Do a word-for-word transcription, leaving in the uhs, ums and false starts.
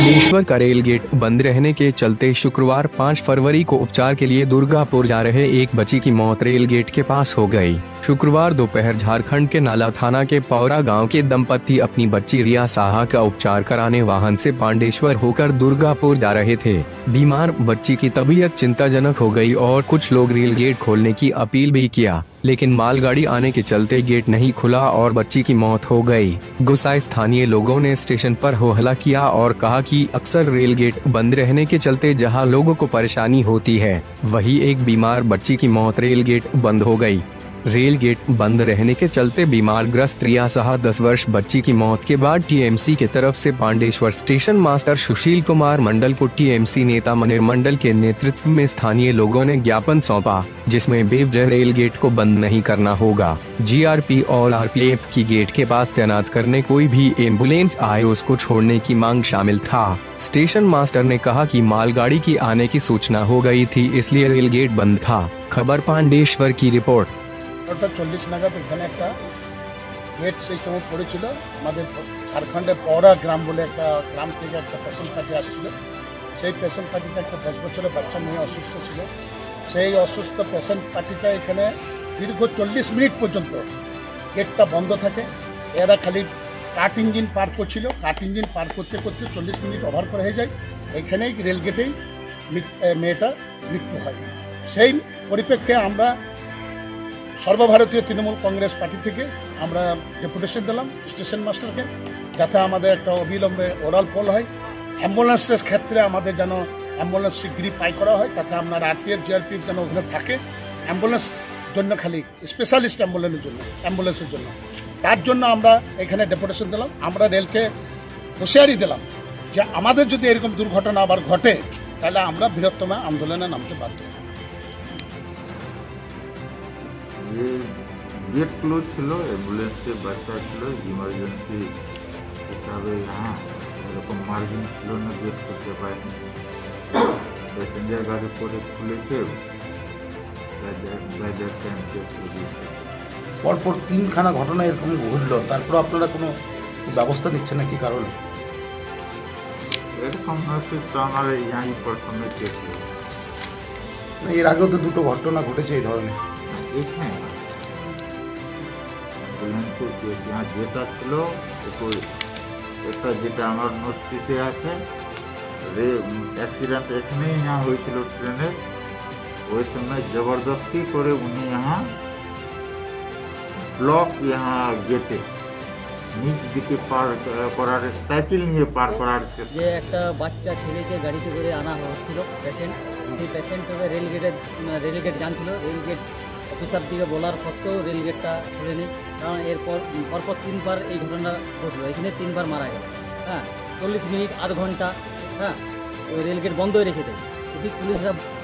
पांडेश्वर का rail gate बंद रहने के चलते शुक्रवार पाँच फरवरी को उपचार के लिए दुर्गापुर जा रहे एक बच्ची की मौत रेल गेट के पास हो गई। शुक्रवार दोपहर झारखंड के नाला थाना के पौरा गांव के दंपति अपनी बच्ची रिया साहा का उपचार कराने वाहन से पांडेश्वर होकर दुर्गापुर जा रहे थे। बीमार बच्ची की तबीयत चिंताजनक हो गई और कुछ लोग रेल गेट खोलने की अपील भी किया, लेकिन मालगाड़ी आने के चलते गेट नहीं खुला और बच्ची की मौत हो गई। गुस्साए स्थानीय लोगों ने स्टेशन पर हो हल्ला किया और कहा कि अक्सर रेल गेट बंद रहने के चलते जहां लोगों को परेशानी होती है, वहीं एक बीमार बच्ची की मौत रेल गेट बंद हो गई। रेल गेट बंद रहने के चलते बीमार ग्रस्त रिया साहा दस वर्ष बच्ची की मौत के बाद टीएमसी की तरफ से पांडेश्वर स्टेशन मास्टर सुशील कुमार मंडल को टीएमसी नेता मनिर मंडल के नेतृत्व में स्थानीय लोगों ने ज्ञापन सौंपा, जिसमें बेवजह रेल गेट को बंद नहीं करना होगा। जीआरपी और आरपीएफ की गेट के पास तैनात करने कोई भी एम्बुलेंस आए उसको छोड़ने की मांग शामिल था। स्टेशन मास्टर ने कहा कि मालगाड़ी की आने की सूचना हो गई थी, इसलिए रेल गेट बंद था। खबर पांडेश्वर की रिपोर्ट। চল্লিশ নাগাদ এখানে একটা গেট সিস্টেম পড়েছিল। আমাদের ঝাড়খণ্ডে পৌরা গ্রাম বলে একটা গ্রাম থেকে একটা পেশেন্ট পার্টি আসছিল। সেই পেশেন্ট পার্টিতে একটা দশ বছরের বাচ্চা মেয়ে অসুস্থ ছিল। সেই অসুস্থ পেশেন্ট পার্টিটা এখানে দীর্ঘ চল্লিশ মিনিট পর্যন্ত গেটটা বন্ধ থাকে। এরা খালি কাট ইঞ্জিন পার করছিল। কাট ইঞ্জিন পার করতে করতে চল্লিশ মিনিট ওভার করে হয়ে যায়। এইখানেই রেল গেটেই মেয়েটা মৃত্যু হয়। সেই পরিপ্রেক্ষে আমরা সর্বভারতীয় তৃণমূল কংগ্রেস পার্টি থেকে আমরা ডেপুটেশন দিলাম স্টেশন মাস্টারকে, যাতে আমাদের একটা অবিলম্বে ওরাল পোল হয়। অ্যাম্বুলেন্সের ক্ষেত্রে আমাদের যেন অ্যাম্বুলেন্স শীঘ্রই পাই করা হয়, তাতে আপনার আরপিএফ জিআরপিএফ যেন ওখানে থাকে অ্যাম্বুলেন্স জন্য, খালি স্পেশালিস্ট অ্যাম্বুলেন্সের জন্য অ্যাম্বুলেন্সের জন্য তার জন্য আমরা এখানে ডেপুটেশন দিলাম। আমরা রেলকে হুঁশিয়ারি দিলাম যে আমাদের যদি এরকম দুর্ঘটনা আবার ঘটে তাহলে আমরা বৃহত্তম আন্দোলনে নামতে বাধ্য হব। ये गेट क्लोज ছিল, অ্যাম্বুলেন্সে বাচ্চা ছিল, ইমার্জেন্সি হিসাবে यहाँ এরকম মার্জিন ছিল না, গেট করতে পারেনি। প্যাসেঞ্জার গাড়ি পরে খুলেছে, পরপর তিনখানা ঘটনা এরকম ঘটলো, তারপর আপনারা কোনো ব্যবস্থা নিচ্ছেন না কি কারণে? এরকম হচ্ছে তো আমার यहाँ প্রথমে কেস, এর আগেও তো দুটো ঘটনা ঘটেছে এই ধরনের। এখানে यहाँ যেটা ছিল এটা যেটা আমার নোটিশে আছে, অ্যাক্সিডেন্ট এখানেই यहाँ হয়েছিল ট্রেনের। ওই সময় জবরদস্তি করে উনি यहाँ ব্লক यहाँ গেটে নিচ দিকে পার করার সাইকেল নিয়ে পার করার যে একটা বাচ্চা ছেলেকে গাড়িতে করে আনা হচ্ছিল পেশেন্ট, সেই পেশেন্টকে রেল গেটে রেল গেট জানছিল। রেল গেট অফিসার দিকে বলার সত্ত্বেও রেল গেটটা খুলেনি, কারণ এরপর পরপর তিনবার এই ঘটনা ঘটলো। এখানে তিনবার মারা গেল। হ্যাঁ, চল্লিশ মিনিট আধ ঘন্টা হ্যাঁ ওই রেল গেট বন্ধই রেখে দেয়। সিভিক পুলিশরা